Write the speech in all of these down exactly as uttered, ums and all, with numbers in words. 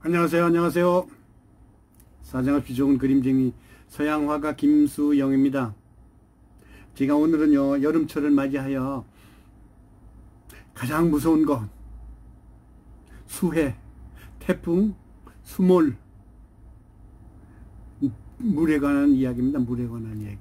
안녕하세요. 안녕하세요. 사정없이 좋은 그림쟁이 서양화가 김수영입니다. 제가 오늘은요, 여름철을 맞이하여 가장 무서운 것, 수해, 태풍, 수몰, 물에 관한 이야기입니다. 물에 관한 이야기.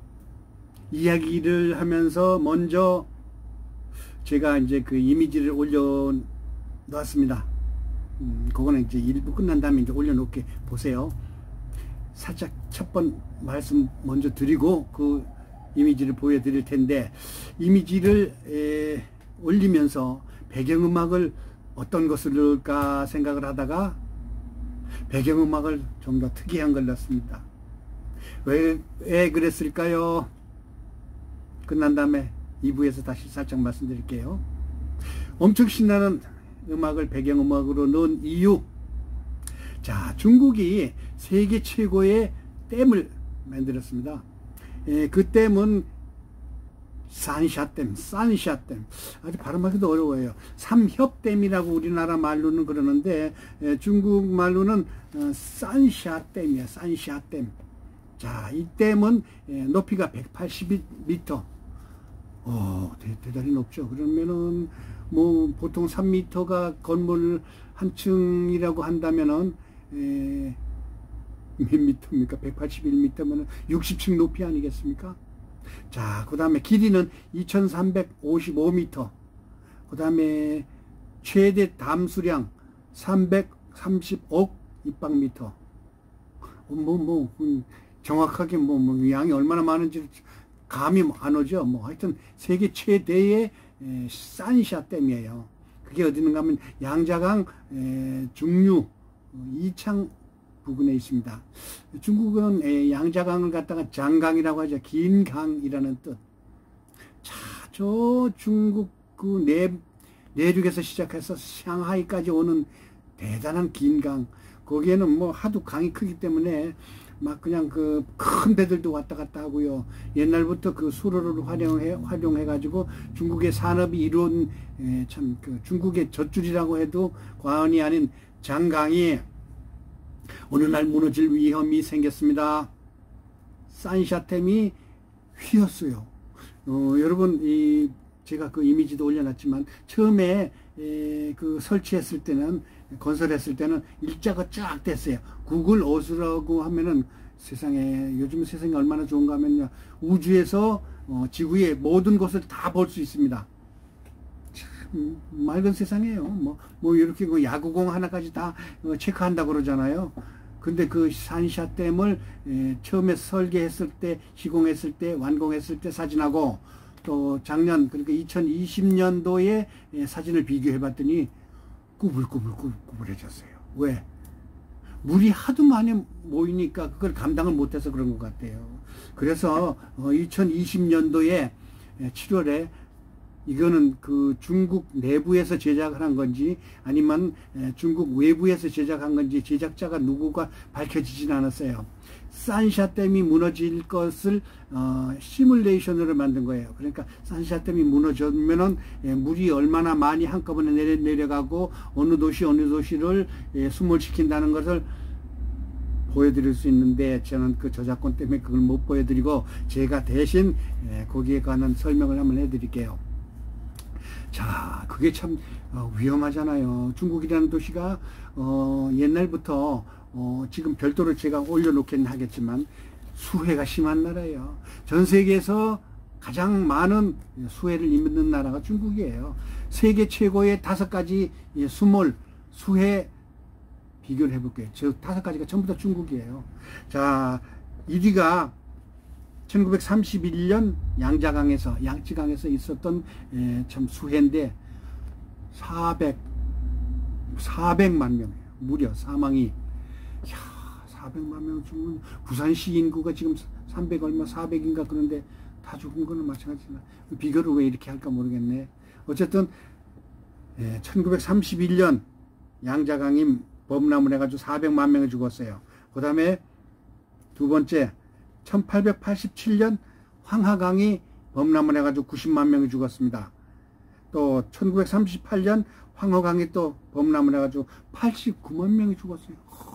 이야기를 하면서 먼저 제가 이제 그 이미지를 올려놨습니다. 음, 그거는 이제 일부 끝난 다음에 이제 올려놓게 보세요. 살짝 첫 번 말씀 먼저 드리고 그 이미지를 보여드릴 텐데, 이미지를 에, 올리면서 배경음악을 어떤 것을 넣을까 생각을 하다가 배경음악을 좀 더 특이한 걸 넣습니다. 왜, 왜 그랬을까요? 끝난 다음에 이 부에서 다시 살짝 말씀드릴게요. 엄청 신나는 음악을 배경음악으로 넣은 이유. 자, 중국이 세계 최고의 댐을 만들었습니다. 에, 그 댐은 산샤댐, 산샤댐. 아주 발음하기도 어려워요. 삼협댐이라고 우리나라 말로는 그러는데, 에, 중국 말로는 어, 산샤댐이야, 산샤댐. 자, 이 댐은 에, 높이가 백팔십 미터. 오, 대, 대단히 높죠. 그러면은 뭐 보통 삼 미터가 건물 한 층이라고 한다면은 에, 몇 미터입니까? 백팔십일 미터면 육십 층 높이 아니겠습니까? 자, 그 다음에 길이는 이천삼백오십오 미터. 그 다음에 최대 담수량 삼백삼십억 입방미터. 뭐, 뭐, 정확하게 뭐, 뭐, 양이 얼마나 많은지 감이 안 오죠. 뭐, 하여튼, 세계 최대의 에, 산샤댐이에요. 그게 어디 있는가 하면 양자강 에, 중류 이창 부근에 있습니다. 중국은 에, 양자강을 갖다가 장강이라고 하죠. 긴 강이라는 뜻. 자, 저 중국 그 내, 내륙에서 시작해서 상하이까지 오는 대단한 긴 강. 거기에는 뭐 하도 강이 크기 때문에 막 그냥 그 큰 배들도 왔다 갔다 하고요. 옛날부터 그 수로를 활용해, 활용해가지고 중국의 산업이 이룬, 에, 참, 그 중국의 젖줄이라고 해도 과언이 아닌 장강이 어느 날 무너질 위험이 생겼습니다. 산샤댐이 휘었어요. 어, 여러분, 이, 제가 그 이미지도 올려놨지만, 처음에, 에, 그 설치했을 때는, 건설했을 때는 일자가 쫙 됐어요. 구글 어스라고 하면은 세상에, 요즘 세상이 얼마나 좋은가 하면요, 우주에서 어, 지구의 모든 것을 다 볼 수 있습니다. 참 맑은 세상이에요. 뭐, 뭐 이렇게 그 야구공 하나까지 다 어, 체크한다고 그러잖아요. 근데 그 산샤댐을 에, 처음에 설계했을 때, 시공했을 때, 완공했을 때 사진하고, 또 작년, 그러니까 이천이십 년도에 에, 사진을 비교해 봤더니 꾸불꾸불꾸불해졌어요. 왜? 물이 하도 많이 모이니까 그걸 감당을 못해서 그런 것 같아요. 그래서 이천이십 년도에 칠월에 이거는 그 중국 내부에서 제작을 한 건지 아니면 중국 외부에서 제작한 건지 제작자가 누구가 밝혀지진 않았어요. 산샤댐이 무너질 것을 어, 시뮬레이션으로 만든 거예요. 그러니까 산샤댐이 무너지면은 예, 물이 얼마나 많이 한꺼번에 내려, 내려가고 어느 도시 어느 도시를 예, 수몰시킨다는 것을 보여드릴 수 있는데, 저는 그 저작권 때문에 그걸 못 보여드리고 제가 대신 예, 거기에 관한 설명을 한번 해드릴게요. 자, 그게 참 어, 위험하잖아요. 중국이라는 도시가 어, 옛날부터 어, 지금 별도로 제가 올려놓긴 하겠지만 수해가 심한 나라예요. 전 세계에서 가장 많은 수해를 입는 나라가 중국이에요. 세계 최고의 다섯 가지 수몰, 수해 비교를 해볼게요. 저 다섯 가지가 전부 다 중국이에요. 자, 일 위가 천구백삼십일 년 양자강에서, 양쯔강에서 있었던 에, 참 수해인데 사백, 사백만 명이에요. 무려 사망이. 이야, 사백만 명 죽으면 부산시 인구가 지금 삼백 얼마, 사백인가 그런데 다 죽은 거는 마찬가지지만 비교를 왜 이렇게 할까 모르겠네. 어쨌든 예, 천구백삼십일 년 양자강이 범람을 해가지고 사백만 명이 죽었어요. 그 다음에 두 번째 천팔백팔십칠 년 황하강이 범람을 해가지고 구십만 명이 죽었습니다. 또 천구백삼십팔 년 황허강이 또 범람을 해가지고 팔십구만 명이 죽었어요.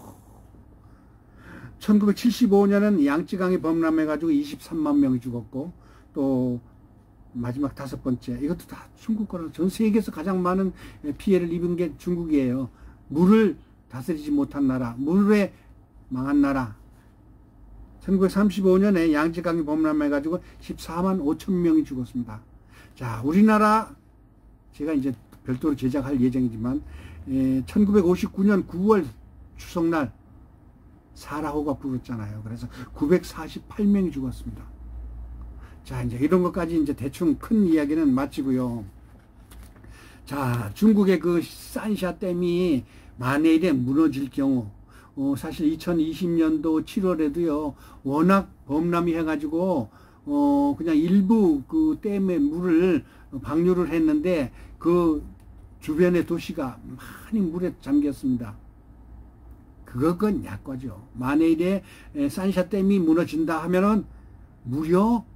천구백칠십오 년은 양쯔강이 범람해가지고 이십삼만 명이 죽었고, 또 마지막 다섯 번째, 이것도 다 중국 거라. 전 세계에서 가장 많은 피해를 입은 게 중국이에요. 물을 다스리지 못한 나라, 물에 망한 나라. 천구백삼십오 년에 양쯔강이 범람해가지고 십사만 오천 명이 죽었습니다. 자, 우리나라 제가 이제 별도로 제작할 예정이지만, 에, 천구백오십구 년 구월 추석날 사라호가 불었잖아요. 그래서 구백사십팔 명이 죽었습니다. 자, 이제 이런 것까지 이제 대충 큰 이야기는 마치고요. 자, 중국의 그 산샤 댐이 만일에 무너질 경우, 어, 사실 이천이십 년도 칠월에도요, 워낙 범람이 해가지고, 어, 그냥 일부 그 댐의 물을 방류를 했는데, 그 주변의 도시가 많이 물에 잠겼습니다. 그건 약과죠. 만일에 산샤 댐이 무너진다 하면은 무려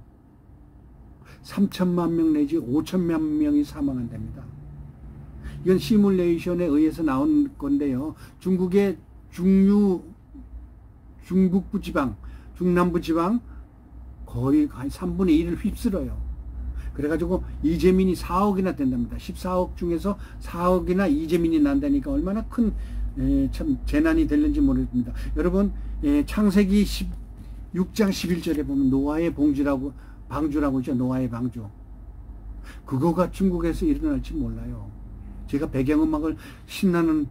삼천만 명 내지 오천만 명이 사망한답니다. 이건 시뮬레이션에 의해서 나온 건데요. 중국의 중류, 중북부 지방, 중남부 지방 거의 한 삼분의 일을 휩쓸어요. 그래가지고 이재민이 사억이나 된답니다. 십사억 중에서 사억이나 이재민이 난다니까 얼마나 큰 에, 참 재난이 될는지 모르겠습니다. 여러분, 에, 창세기 십육 장 십일 절에 보면 노아의 봉주라고, 방주라고 있죠. 노아의 방주. 그거가 중국에서 일어날지 몰라요. 제가 배경음악을 신나는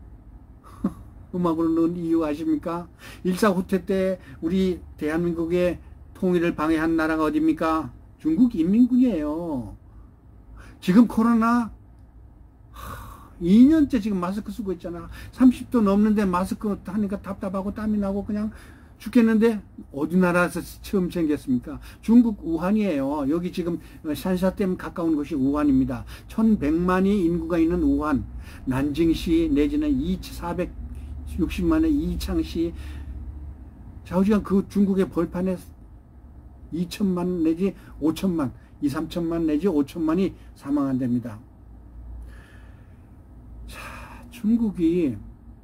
음악으로 넣은 이유 아십니까? 일사후퇴 때 우리 대한민국의 통일을 방해한 나라가 어디입니까? 중국 인민군이에요. 지금 코로나 이 년째 지금 마스크 쓰고 있잖아. 삼십 도 넘는데 마스크 하니까 답답하고 땀이 나고 그냥 죽겠는데 어디 나라에서 처음 생겼습니까? 중국 우한이에요. 여기 지금 산샤댐 가까운 곳이 우한입니다. 천백만이 인구가 있는 우한, 난징시 내지는 사백육십만의 이창시, 좌우지간 그 중국의 벌판에 이천만 내지 오천만, 이삼천만 내지 오천만이 사망한답니다. 자, 중국이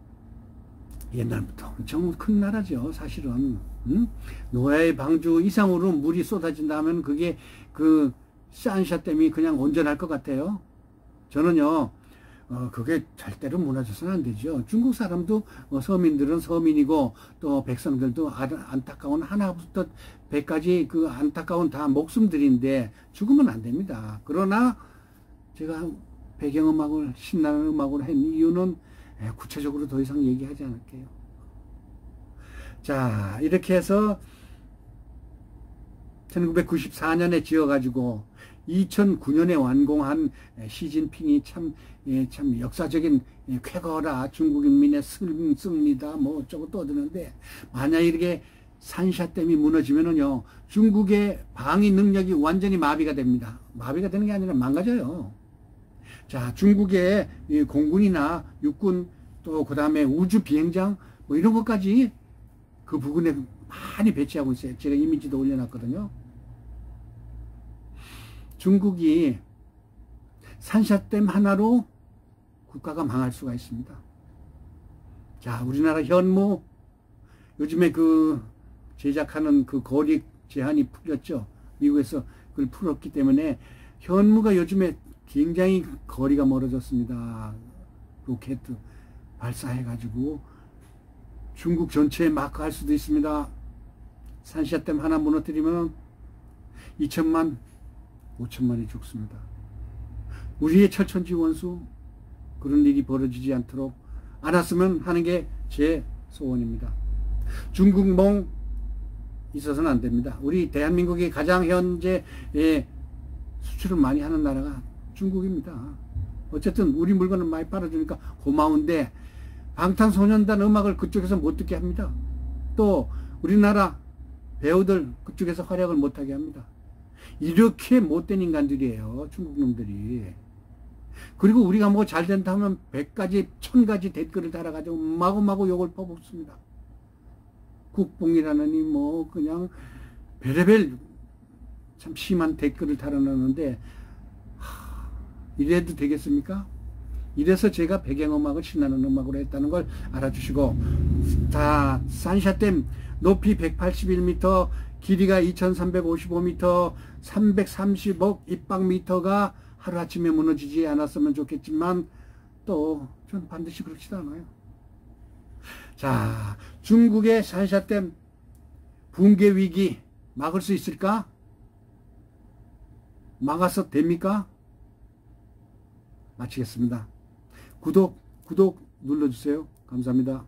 옛날부터 엄청 큰 나라죠, 사실은. 응? 노아의 방주 이상으로 물이 쏟아진다면 그게 그 산샤 댐이 그냥 온전할 것 같아요. 저는요, 어, 그게 절대로 무너져서는 안 되죠. 중국 사람도, 어, 서민들은 서민이고, 또 백성들도 안타까운 하나부터 백까지 그 안타까운 다 목숨들인데, 죽으면 안 됩니다. 그러나, 제가 배경음악을, 신나는 음악으로 한 이유는, 에, 구체적으로 더 이상 얘기하지 않을게요. 자, 이렇게 해서, 천구백구십사 년에 지어가지고, 이천구 년에 완공한 시진핑이 참, 예, 참 역사적인 쾌거라, 중국인민의 승리다, 뭐 어쩌고 떠드는데, 만약 이렇게 산샤댐이 무너지면은요, 중국의 방위 능력이 완전히 마비가 됩니다. 마비가 되는 게 아니라 망가져요. 자, 중국의 공군이나 육군, 또 그 다음에 우주 비행장, 뭐 이런 것까지 그 부근에 많이 배치하고 있어요. 제가 이미지도 올려놨거든요. 중국이 산샤댐 하나로 국가가 망할 수가 있습니다. 자, 우리나라 현무, 요즘에 그 제작하는 그 거리 제한이 풀렸죠. 미국에서 그걸 풀었기 때문에 현무가 요즘에 굉장히 거리가 멀어졌습니다. 로켓 발사해가지고 중국 전체에 마크할 수도 있습니다. 산샤댐 하나 무너뜨리면 이천만, 오천만이 죽습니다. 우리의 철천지 원수, 그런 일이 벌어지지 않도록 않았으면 하는 게 제 소원입니다. 중국몽 있어서는 안 됩니다. 우리 대한민국이 가장 현재 수출을 많이 하는 나라가 중국입니다. 어쨌든 우리 물건을 많이 팔아주니까 고마운데, 방탄소년단 음악을 그쪽에서 못 듣게 합니다. 또 우리나라 배우들 그쪽에서 활약을 못하게 합니다. 이렇게 못된 인간들이에요, 중국 놈들이. 그리고 우리가 뭐 잘 된다 하면 백 가지, 천 가지 댓글을 달아가지고 마구마구 욕을 퍼붓습니다. 국뽕이라느니 뭐 그냥 별의별 참 심한 댓글을 달아놓는데, 하, 이래도 되겠습니까? 이래서 제가 배경음악을 신나는 음악으로 했다는 걸 알아주시고, 자, 산샤댐 높이 백팔십일 미터, 길이가 이천삼백오십오 미터, 삼백삼십억 입방미터가 하루아침에 무너지지 않았으면 좋겠지만 또 전 반드시 그렇지도 않아요. 자, 중국의 산샤댐 붕괴 위기 막을 수 있을까? 막아서 됩니까? 마치겠습니다. 구독, 구독 눌러주세요. 감사합니다.